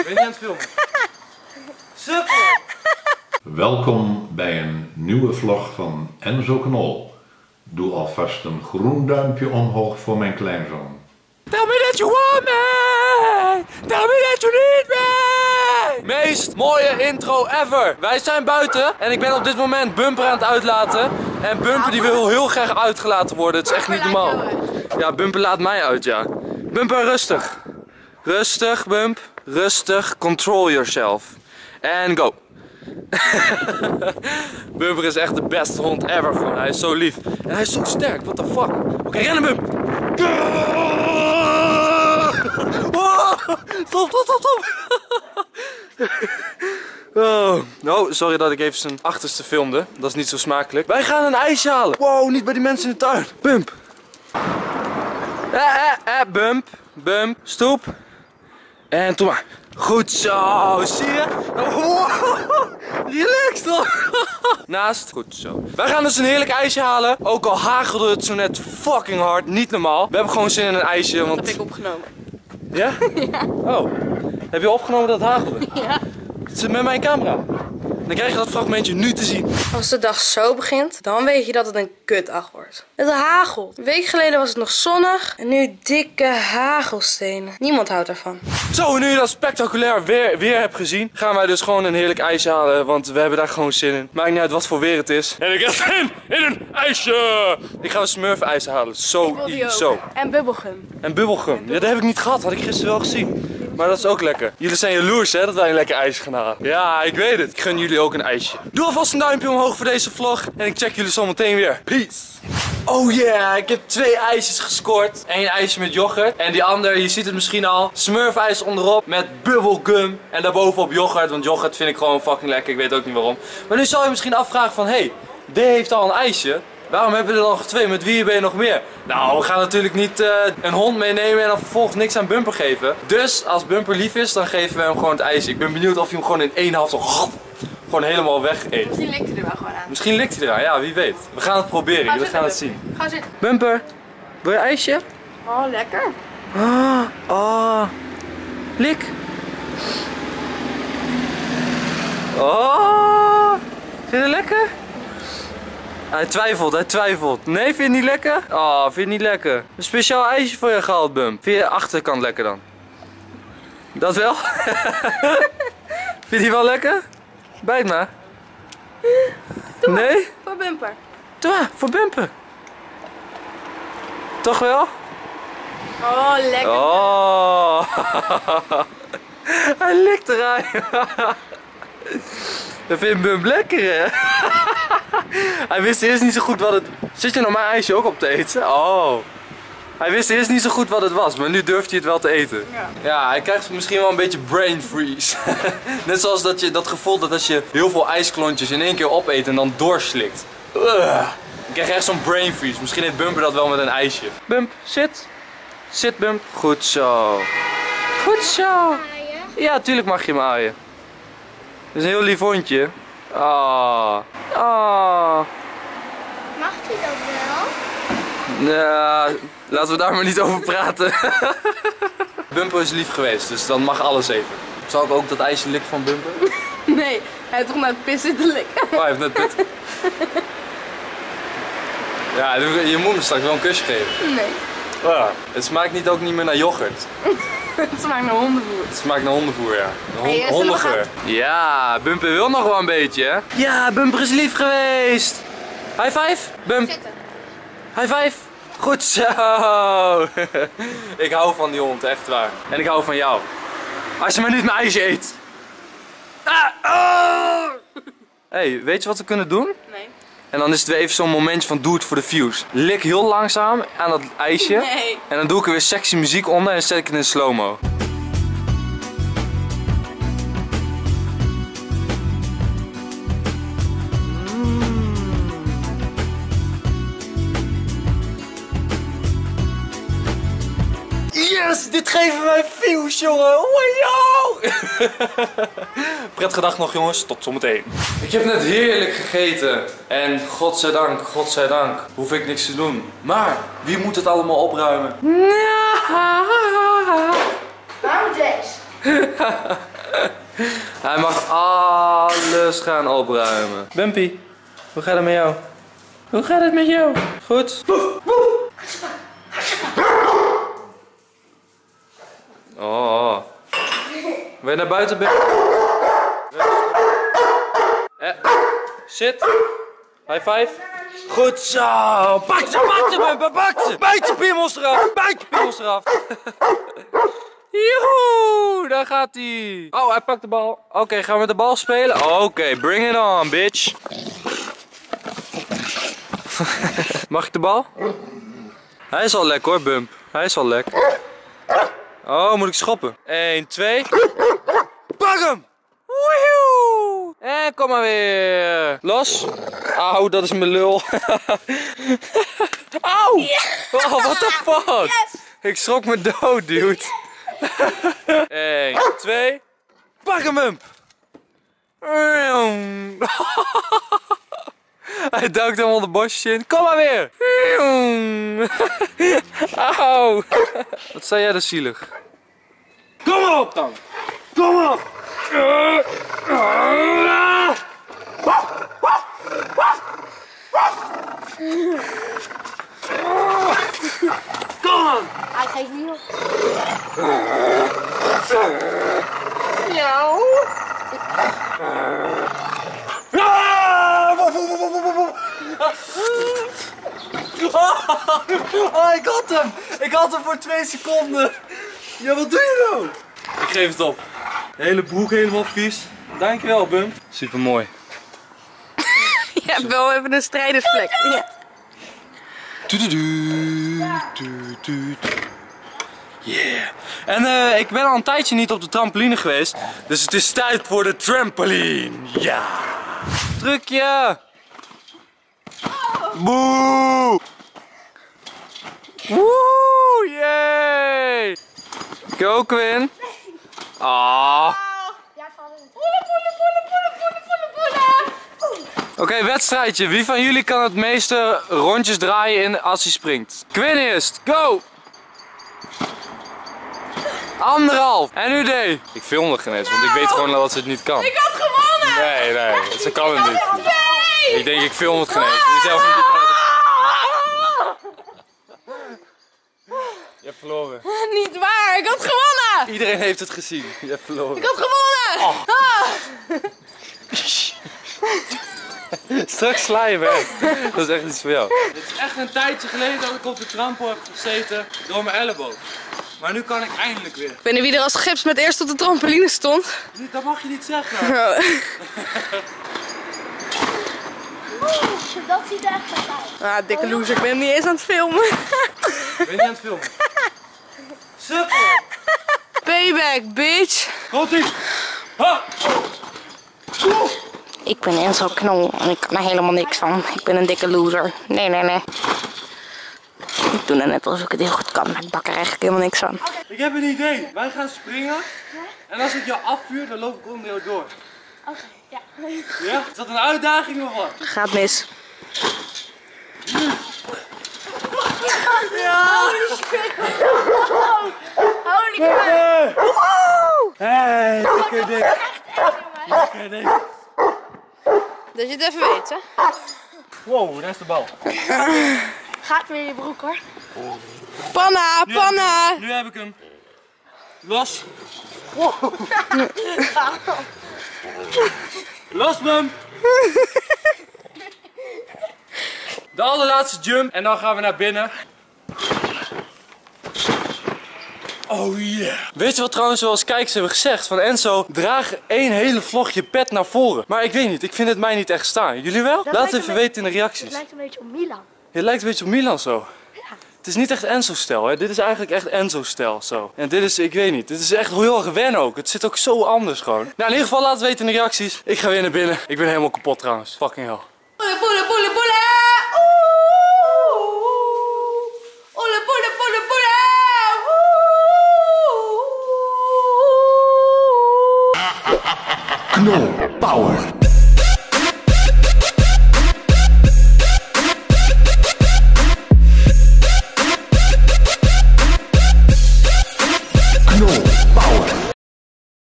Ben je niet aan het filmen? Sukkel! Welkom bij een nieuwe vlog van Enzo Knol. Doe alvast een groen duimpje omhoog voor mijn kleinzoon. Tell me that you want me! Tell me that you need me! Meest mooie intro ever! Wij zijn buiten en ik ben op dit moment Bumper aan het uitlaten. En Bumper die wil heel graag uitgelaten worden, het is echt niet normaal. Ja, Bumper laat mij uit, ja. Bumper, rustig. Rustig, Bump. Rustig. Control yourself. En go. Bumper is echt de beste hond ever gewoon. Hij is zo lief. En hij is zo sterk. What the fuck? Oké, rennen Bump. Stop. Oh, sorry dat ik even zijn achterste filmde. Dat is niet zo smakelijk. Wij gaan een ijsje halen. Wow, niet bij die mensen in de tuin. Bump. Bump. Stoep. En toen maar. Goed zo, zie je? Wow. Relax toch? Naast. Goed zo. Wij gaan dus een heerlijk ijsje halen. Ook al hagelde het zo net fucking hard. Niet normaal. We hebben gewoon zin in een ijsje. Want... Dat heb ik opgenomen. Ja? Ja. Oh. Heb je opgenomen dat het hagelde? Ja. Het zit met mijn camera. Dan krijg je dat fragmentje nu te zien. Als de dag zo begint, dan weet je dat het een kutdag wordt. Het hagelt. Een week geleden was het nog zonnig en nu dikke hagelstenen. Niemand houdt ervan. Zo, en nu je dat spectaculair weer hebt gezien, gaan wij dus gewoon een heerlijk ijsje halen. Want we hebben daar gewoon zin in. Maakt niet uit wat voor weer het is. En ik heb zin in een ijsje! Ik ga een Smurf ijs halen. Zo. En bubblegum. En bubblegum. Ja, dat heb ik niet gehad. Had ik gisteren wel gezien. Maar dat is ook lekker. Jullie zijn jaloers hè, dat wij een lekker ijsje gaan halen. Ja, ik weet het. Ik gun jullie ook een ijsje. Doe alvast een duimpje omhoog voor deze vlog. En ik check jullie zo meteen weer. Peace. Oh yeah, ik heb 2 ijsjes gescoord. 1 ijsje met yoghurt. En die andere, je ziet het misschien al. Smurfijs onderop met bubblegum. En daarbovenop yoghurt. Want yoghurt vind ik gewoon fucking lekker. Ik weet ook niet waarom. Maar nu zal je misschien afvragen van... Hey, D heeft al een ijsje. Waarom hebben we er nog 2? Met wie ben je nog meer? Nou, we gaan natuurlijk niet een hond meenemen en dan vervolgens niks aan Bumper geven. Dus als Bumper lief is, dan geven we hem gewoon het ijsje. Ik ben benieuwd of hij hem gewoon in 1 half gewoon helemaal weg eet. Misschien likt hij er wel gewoon aan. Misschien likt hij eraan, ja, wie weet. We gaan het proberen, jullie gaan het zien. Ga zitten. Bumper, wil je ijsje? Oh, lekker. Lik. Oh, vind je het lekker? Hij twijfelt. Nee, vind je het niet lekker? Oh, vind je het niet lekker? Een speciaal ijsje voor je gehaald, Bump. Vind je de achterkant lekker dan? Dat wel? Vind je die wel lekker? Bijt maar. Doe maar. Nee? Voor Bumper. Doe maar, voor Bumper. Toch wel? Oh, lekker. Oh. Hij likt eraan. Dat vindt Bump lekker hè? Hij wist eerst niet zo goed wat het... Zit je nog mijn ijsje ook op te eten? Oh. Hij wist eerst niet zo goed wat het was, maar nu durft hij het wel te eten. Ja, hij krijgt misschien wel een beetje brain freeze. Net zoals dat gevoel dat als je heel veel ijsklontjes in één keer opeet en dan doorslikt. Ik krijg echt zo'n brain freeze. Misschien heeft Bumper dat wel met een ijsje. Bump, zit. Zit Bump. Goed zo. Goed zo. Ja, tuurlijk mag je hem aaien. Dat is een heel lief hondje. Mag hij dat wel? Ja, laten we daar maar niet over praten. Bumper is lief geweest, dus dan mag alles even. Zal ik ook dat ijsje likken van Bumper? Nee, hij heeft toch net pis zitten likken. Oh, hij heeft net pit. Ja, je moet me straks wel een kusje geven. Nee. Het smaakt ook niet meer naar yoghurt. Het smaakt naar hondenvoer. Het smaakt naar hondenvoer, ja. Hey, Hondengeur. Ja, Bumper wil nog wel een beetje, hè? Ja, Bumper is lief geweest. High five, Bump. Zitten. High five. Goed zo. Ik hou van die hond, echt waar. En ik hou van jou. Als je maar niet mijn ijsje eet. Hey, weet je wat we kunnen doen? Nee. En dan is het weer even zo'n momentje van doe het voor de views. Lik heel langzaam aan dat ijsje. Nee. En dan doe ik er weer sexy muziek onder en zet ik het in slow-mo. Yes, dit geven wij views, jongen. Wow. Prettige dag nog, jongens. Tot zometeen. Ik heb net heerlijk gegeten. En godzijdank, hoef ik niks te doen. Maar wie moet het allemaal opruimen? Waarom deze? Hij mag alles gaan opruimen. Bumpy, hoe gaat het met jou? Hoe gaat het met jou? Goed? Oh. Wil je naar buiten, Bumpy? Zit. High five. Goed zo. Pak ze, Bumpy, pak ze. Bijt je piemels eraf. Bijt je piemels eraf. Joehoe, daar gaat hij. Oh, hij pakt de bal. Oké, gaan we met de bal spelen? Oké, bring it on, bitch. Mag ik de bal? Hij is al lek hoor, Bump. Hij is al lek. Oh, moet ik schoppen? 1, 2. Pak hem! Woehoe! En kom maar weer. Los. Auw, dat is mijn lul. Auw! Oh, what the fuck? Yes. Ik schrok me dood, dude. 1, 2. Pak hem, Bump! Hij duikt helemaal de bosjes in. Kom maar weer! Auw! Wat sta jij dus zielig? Kom maar op dan! Kom op! Kom aan! Hij geeft niet op. Ja. Oh, ik had hem! Ik had hem voor 2 seconden! Ja, wat doe je nou? Ik geef het op. De hele broek helemaal vies. Dankjewel, Bump. Super mooi. Je hebt wel even een strijdersvlek. Ja. Yeah. En ik ben al een tijdje niet op de trampoline geweest. Dus het is tijd voor de trampoline. Ja. Drukje. Boe. Woe, yay. Go, Quinn. Ah. Oké, wedstrijdje. Wie van jullie kan het meeste rondjes draaien als hij springt? Quinn eerst. Go. 1,5. En nu D. Ik film nog geen eens, want ik weet gewoon dat ze het niet kan. Ik had gewonnen! Nee, ze kan het niet. Nee. Ik denk, ik film het geen eens. Je zelf niet. Je hebt verloren. Niet waar, ik had gewonnen! Iedereen heeft het gezien. Je hebt verloren. Ik had gewonnen! Oh. Straks sla je weg. Dat is echt iets voor jou. Het is echt een tijdje geleden dat ik op de trampo heb gezeten door mijn elleboog. Maar nu kan ik eindelijk weer. Ik weet niet wie er als gips met eerst op de trampoline stond. Dat mag je niet zeggen. Oh. Dat ziet er echt goed uit. Ah, dikke loser, ik ben niet eens aan het filmen. Ben je niet aan het filmen? Sukkel! Payback, bitch. Komt-ie! Ha! Ik ben Enzo Knol en ik kan er helemaal niks van. Ik ben een dikke loser. Nee. Ik doe net alsof ik het heel goed kan, maar ik bak er eigenlijk helemaal niks van. Ik heb een idee. Wij gaan springen. En als ik jou afvuur, dan loop ik onder jou door. Oké, ja. Ja? Is dat een uitdaging of wat? Gaat mis. Holy crap! Hey, lekker ding. Lekker ding. Dat je het even weet, hè? Wow, daar is de bal. Gaat weer in je broek hoor. Panna, panna! Nu heb ik hem. Los. Los, Bum. De allerlaatste jump en dan gaan we naar binnen. Oh yeah. Weet je wat trouwens zoals kijkers hebben gezegd? Van Enzo, draag 1 hele vlog je pet naar voren. Maar ik weet niet, ik vind het mij niet echt staan. Jullie wel? Laat het even weten in de reacties. Het lijkt een beetje op Milan. Het lijkt een beetje op Milan zo. Het is niet echt Enzo-stijl, hè. Dit is eigenlijk echt Enzo-stijl, zo. En dit is, ik weet niet, dit is echt heel erg wennen ook. Het zit ook zo anders gewoon. Nou, in ieder geval laat het weten in de reacties. Ik ga weer naar binnen. Ik ben helemaal kapot trouwens. Fucking hell. Poele, poele, poele, poele! Oele, poele, poele, poele! Knol Power.